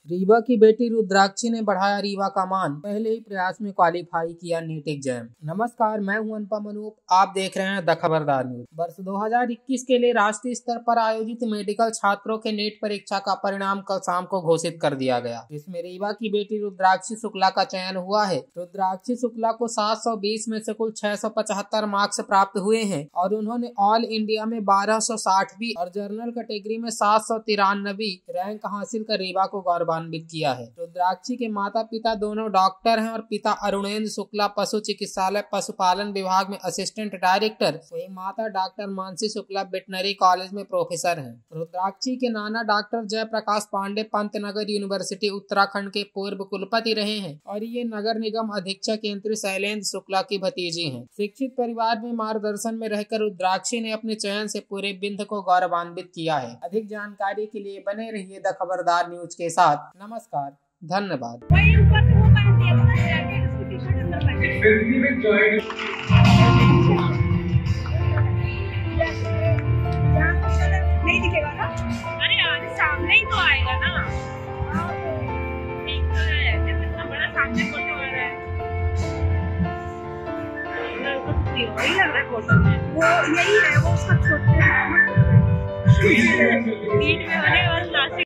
रीवा की बेटी रुद्राक्षी ने बढ़ाया रीवा का मान, पहले ही प्रयास में क्वालिफाई किया नीट एग्जाम। नमस्कार, मैं हूं अनुपम अनूप, आप देख रहे हैं द खबरदार न्यूज। वर्ष 2021 के लिए राष्ट्रीय स्तर पर आयोजित मेडिकल छात्रों के नीट परीक्षा का परिणाम कल शाम को घोषित कर दिया गया, जिसमें रीवा की बेटी रुद्राक्षी शुक्ला का चयन हुआ है। रुद्राक्षी शुक्ला को 720 में से कुल 675 मार्क्स प्राप्त हुए हैं और उन्होंने ऑल इंडिया में 1260वीं और जनरल कैटेगरी में 793वीं रैंक हासिल कर रीवा को गौरवान्वित किया है। रुद्राक्षी के माता पिता दोनों डॉक्टर हैं और पिता अरुणेंद्र शुक्ला पशु चिकित्सालय पशुपालन विभाग में असिस्टेंट डायरेक्टर, वही माता doctor Mansi Shukla veterinary college में प्रोफेसर हैं। रुद्राक्षी के नाना डॉक्टर जयप्रकाश पांडे पंतनगर यूनिवर्सिटी उत्तराखंड के पूर्व कुलपति रहे हैं और ये नगर निगम अधीक्षक केंद्रीय शैलेंद्र शुक्ला की भतीजी हैं। शिक्षित परिवार में मार्गदर्शन में रहकर रुद्राक्षी ने अपने चयन से पूरे विंध्य को गौरवान्वित किया है। अधिक जानकारी के लिए बने रहिए द खबरदार न्यूज के साथ। नमस्कार, धन्यवाद। नहीं दिखेगा ना? अरे आज सामने ही तो आएगा ना। ठीक तो है, जब इतना बड़ा सामने फोटो आ रहा है, वही लग रहा है फोटो में। वो यही है, वो उसका छोटा है। नीट में होने वाला